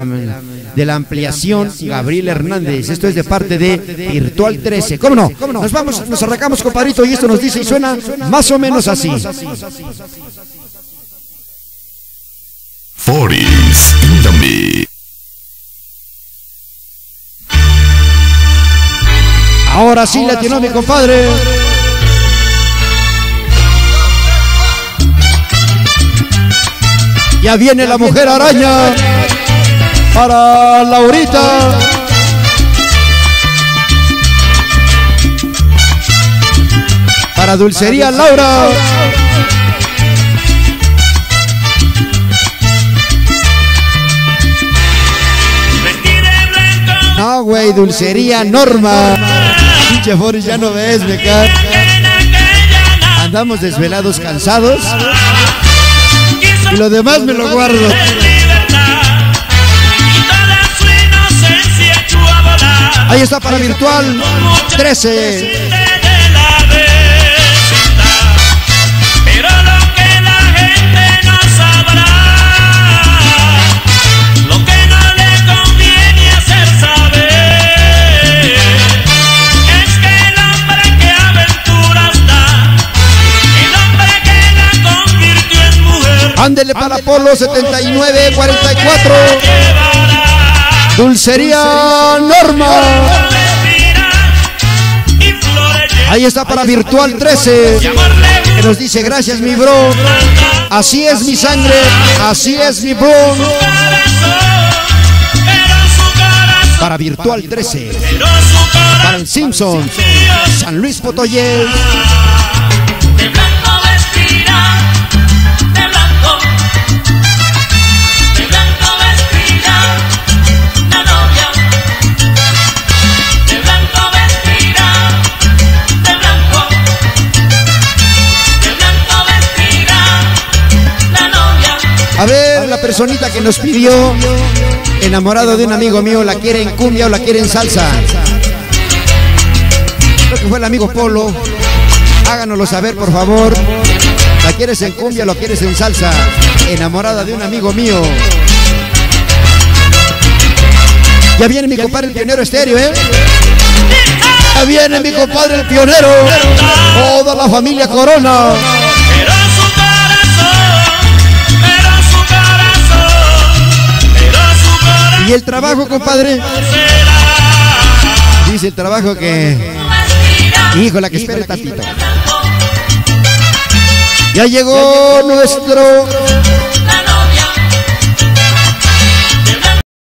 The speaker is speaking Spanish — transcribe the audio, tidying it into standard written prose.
de la ampliación Gabriel Hernández. Esto es de parte de Virtual 13. ¿Cómo no? Nos vamos, nos arrancamos, compadrito, y esto nos dice y suena más o menos así. 40s in the mix. Ahora sí le atinó mi compadre. Ya viene la mujer araña para Laurita. Para Dulcería Laura. No, güey, Dulcería Norma. Pinche Forrest, ya no ves, me cae. Andamos desvelados, cansados. Y lo demás me lo guardo. Ahí está para Virtual 13. Ándele para Polo 7944. Dulcería Norma. Ahí está para Virtual 13. Que nos dice gracias mi bro. Así es mi sangre. Así es mi bro. Para Virtual 13. Para el Simpson. San Luis Potosí. A ver, la personita que nos pidió, enamorado de un amigo mío, ¿la quiere en cumbia o la quiere en salsa? Creo que fue el amigo Polo. Háganoslo saber, por favor. ¿La quieres en cumbia o la quieres en salsa? Enamorada de un amigo mío. Ya viene mi compadre el Pionero Estéreo, ¿eh? Ya viene mi compadre el Pionero. Toda la familia Corona. Y el trabajo, compadre. Dice el trabajo que... Híjole, que espere tantito. Ya llegó nuestro